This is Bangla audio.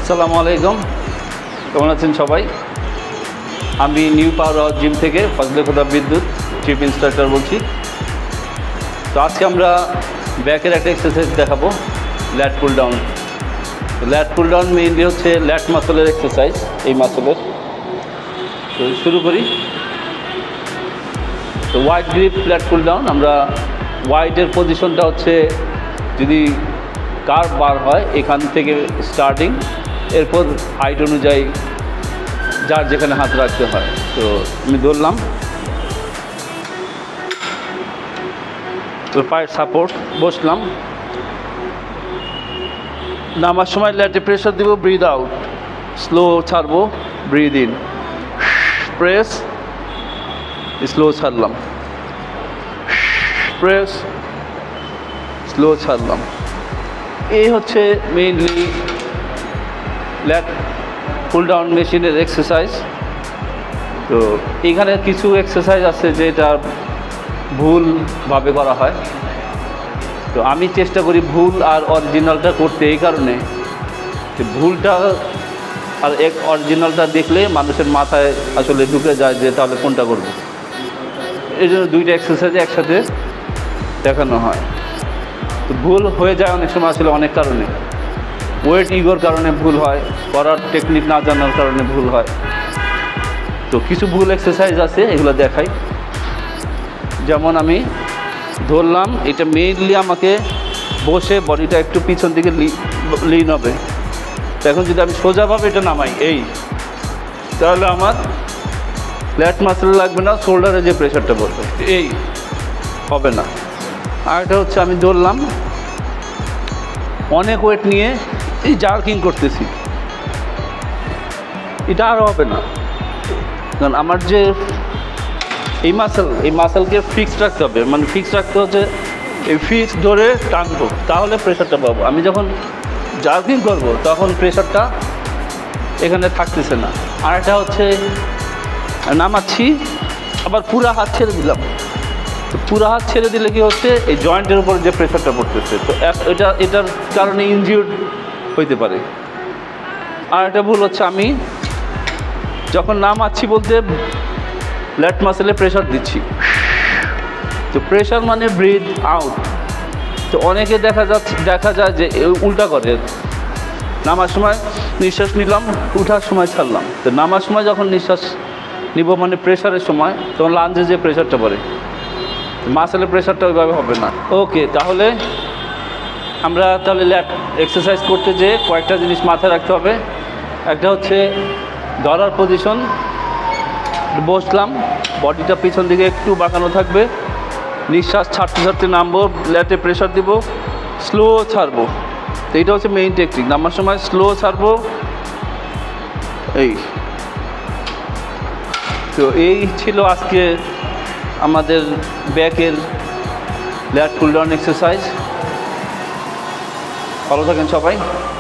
আসসালামু আলাইকুম, কেমন আছেন সবাই? আমি নিউ পাওয়ার জিম থেকে ফাজলে খোদা বিদ্যুৎ চিফ ইনস্ট্রাক্টর বলছি। তো আজকে আমরা ব্যাকের একটা এক্সারসাইজ দেখাবো, lat pull down. Lat pull down mainly হচ্ছে ল্যাট মাসলের এক্সারসাইজ, এই মাসলের। তো শুরু করি। তো wide grip lat pull down. আমরা ওয়াইডের পজিশনটা হচ্ছে যদি কার্ভ বার হয় এখান থেকে স্টার্টিং, এরপর হাইট অনুযায়ী যার যেখানে হাত রাখতে হয়। তো আমি ধরলাম, তো পায়ের সাপোর্ট, বসলাম। নামার সময় ল্যাটে প্রেশার দিব, ব্রিথ আউট, স্লো ছাড়বো, ব্রিথ ইন, প্রেস, স্লো ছাড়লাম, প্রেস, স্লো ছাড়লাম। এই হচ্ছে মেইনলি ল্যাট পুল ডাউন মেশিনের এক্সারসাইজ। তো এখানে কিছু এক্সারসাইজ আছে যেটা ভুলভাবে করা হয়। তো আমি চেষ্টা করি ভুল আর অরিজিনালটা করতে, এই কারণে যে ভুলটা আর অরিজিনালটা দেখলে মানুষের মাথায় আসলে ঢুকে যায় যে তাহলে কোনটা করবো। এই জন্য দুইটা এক্সারসাইজ একসাথে দেখানো হয়। তো ভুল হয়ে যায় অনেক সময় আসলে অনেক কারণে, ওয়েট ইগোর কারণে ভুল হয়, করার টেকনিক না জানার কারণে ভুল হয়। তো কিছু ভুল এক্সারসাইজ আছে, এগুলো দেখাই। যেমন আমি ধরলাম, এটা মেইনলি আমাকে বসে বডিটা একটু পিছন দিকে লিন হবে। তো এখন যদি আমি সোজাভাবে এটা নামাই এই, তাহলে আমার ল্যাট মাসল লাগবে না, শোল্ডারে যে প্রেশারটা পড়বে এই হবে না। আর এটা হচ্ছে আমি ধরলাম, অনেক ওয়েট নিয়ে এই জার্কিং করতেছি, এটা আর হবে না। কারণ আমার যে এই মাসেলকে ফিক্সড রাখতে হবে, মানে ফিক্সড রাখতে হচ্ছে, এই ফিক্স ধরে টানবো, তাহলে প্রেশারটা পাবো। আমি যখন জার্কিং করব তখন প্রেশারটা এখানে থাকতেছে না। আর এটা হচ্ছে নামাচ্ছি, আবার পুরা হাত ছেড়ে দিলাম। তো পুরা হাত ছেড়ে দিলে কি হচ্ছে, এই জয়েন্টের উপর যে প্রেশারটা পড়তেছে, তো এটার কারণে ইনজিউর্ড হইতে পারে। আর একটা ভুল হচ্ছে, আমি যখন নামাচ্ছি বলতে ল্যাট মাসেলে প্রেশার দিচ্ছি, তো প্রেশার মানে ব্রিথ আউট। তো অনেকে দেখা যায় যে উল্টা করে, নামার সময় নিঃশ্বাস নিলাম, উঠার সময় ছাড়লাম। তো নামার সময় যখন নিঃশ্বাস নিব মানে প্রেশারের সময়, তখন লাঞ্জে যে প্রেশারটা পড়ে, মাসেলের প্রেশারটা ওইভাবে হবে না। ওকে, তাহলে আমরা ল্যাট এক্সারসাইজ করতে যেয়ে কয়েকটা জিনিস মাথায় রাখতে হবে। একটা হচ্ছে ধরার পজিশন, বসলাম, বডিটা পিছন দিকে একটু বাঁকানো থাকবে, নিঃশ্বাস ছাড়তে ছাড়তে নামবো, ল্যাটে প্রেশার দিব, স্লো ছাড়বো। তো এইটা হচ্ছে মেইন টেকনিক, নামার সময় স্লো ছাড়বো। এই তো এই ছিল আজকে আমাদের ব্যাকের ল্যাট পুল ডাউন এক্সারসাইজ। ভালো থাকেন সবাই।